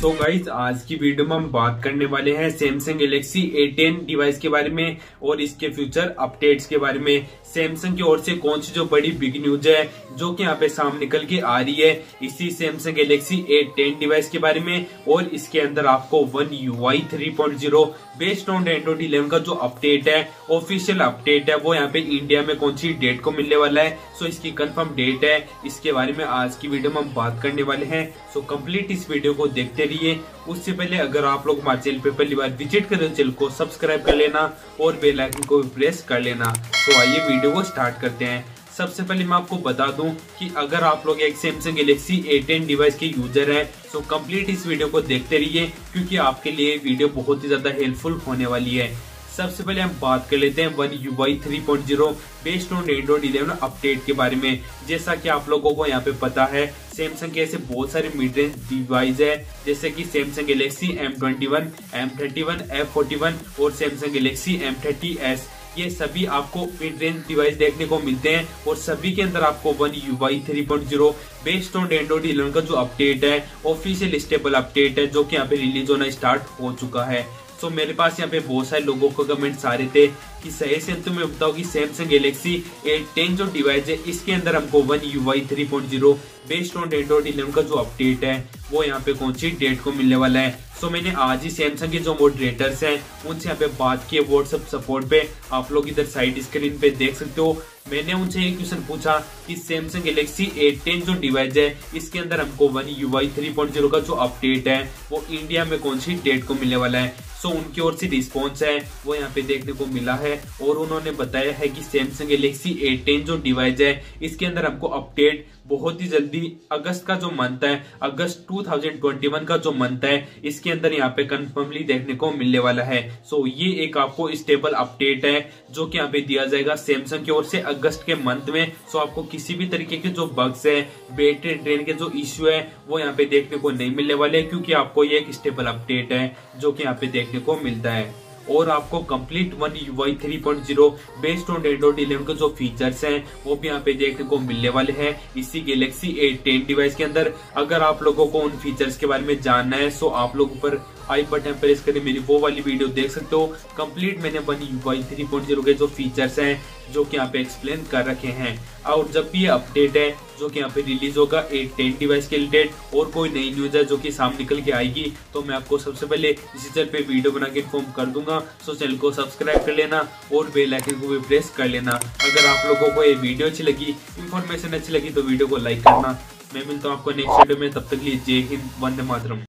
तो गाइस आज की वीडियो में हम बात करने वाले हैं सैमसंग गैलेक्सी A10 डिवाइस के बारे में और इसके फ्यूचर अपडेट्स के बारे में। सैमसंग की ओर से कौन सी जो बड़ी बिग न्यूज है जो कि यहाँ पे सामने निकल के आ रही है इसी सैमसंग गैलेक्सी A10 डिवाइस के बारे में। और इसके अंदर आपको One UI 3.0 based on Android 11 का जो अपडेट है, ऑफिशियल अपडेट है, वो यहाँ पे इंडिया में कौन सी डेट को मिलने वाला है। सो इसकी कंफर्म डेट है, इसके बारे में आज की वीडियो में हम बात करने वाले हैं। सो कंप्लीट इस वीडियो को देखते रहिए। उससे पहले अगर आप लोग हमारे चैनल पे पहली बार विजिट करें तो चैनल को सब्सक्राइब कर लेना और बेल आइकन को भी प्रेस कर लेना। तो आइए वीडियो को स्टार्ट करते हैं। सबसे पहले मैं आपको बता दूं कि अगर आप लोग एक सैमसंग गैलेक्सी A10 डिवाइस के यूजर हैं तो कंप्लीट इस वीडियो को देखते रहिए, क्योंकि आपके लिए वीडियो बहुत ही ज्यादा हेल्पफुल होने वाली है। सबसे पहले हम बात कर लेते हैं One UI 3.0 based on Android 11 update के बारे में। जैसा कि आप लोगों को यहाँ पे पता है, सैमसंग के ऐसे बहुत सारे मिड रेंज डिवाइस है, जैसे कि Samsung Galaxy M21, M31, F41 और सैमसंग गैलेक्सी M30s। ये सभी आपको मिड रेंज डिवाइस देखने को मिलते हैं और सभी के अंदर आपको One UI 3.0 based on Android 11 का जो अपडेट है, ऑफिशियल स्टेबल अपडेट है, जो कि यहाँ पे रिलीज होना स्टार्ट हो चुका है। तो मेरे पास यहाँ पे बहुत सारे लोगों को कमेंट्स आ रहे थे कि सही से तुम्हें बताओ कि सैमसंग गैलेक्सी A10 जो डिवाइस है इसके अंदर हमको One UI 3.0 based on Android 11 का जो अपडेट है वो यहाँ पे कौन सी डेट को मिलने वाला है। सो मैंने आज ही सैमसंग के जो मॉडरेटर्स हैं उनसे यहाँ पे बात की व्हाट्सएप सपोर्ट पे, आप लोग इधर साइड स्क्रीन पे देख सकते हो। मैंने उनसे एक क्वेश्चन पूछा कि सैमसंग गैलेक्सी A10 जो डिवाइस है इसके अंदर हमको One UI 3.0 का जो अपडेट है वो इंडिया में कौन सी डेट को मिलने वाला है। सो उनकी ओर से रिस्पॉन्स है वो यहाँ पे देखने को मिला है और उन्होंने बताया है कि सैमसंग गैलेक्सी A10 जो डिवाइस है इसके अंदर हमको अपडेट बहुत ही जल्दी अगस्त का जो मंथ है, अगस्त 2021 का जो मंथ है, इसके अंदर यहाँ पे कंफर्मली देखने को मिलने वाला है। सो ये एक आपको स्टेबल अपडेट है जो कि यहाँ पे दिया जाएगा सैमसंग की ओर से अगस्त के मंथ में। सो आपको किसी भी तरीके के जो बग्स है, बैटरी ड्रेन के जो इश्यू है वो यहाँ पे देखने को नहीं मिलने वाले, क्योंकि आपको ये एक स्टेबल अपडेट है जो कि यहाँ पे देखने को मिलता है। और आपको complete One UI 3.0 based on Android 11 के जो फीचर्स हैं वो भी यहाँ पे देखने को मिलने वाले हैं इसी गैलेक्सी A10 डिवाइस के अंदर। अगर आप लोगों को उन फीचर्स के बारे में जानना है सो आप लोग ऊपर आई बटन प्रेस करके मेरी वो वाली वीडियो देख सकते हो। कंप्लीट मैंने One UI 3.0 के जो फीचर्स हैं जो कि यहाँ पे एक्सप्लेन कर रखे हैं। और जब भी ये अपडेट है जो कि यहाँ पे रिलीज होगा A10 डिवाइस के रिलेटेड और कोई नई न्यूज है जो कि सामने निकल के आएगी तो मैं आपको सबसे पहले इसी चैनल पे वीडियो बना के इन्फॉर्म कर दूंगा। सो चैनल को सब्सक्राइब कर लेना और बेल आइकन को भी प्रेस कर लेना। अगर आप लोगों को ये वीडियो अच्छी लगी, इन्फॉर्मेशन अच्छी लगी तो वीडियो को लाइक करना। मैं मिलता हूँ आपको नेक्स्ट वीडियो में, तब तक के लिए जय हिंद, वंदे मातरम।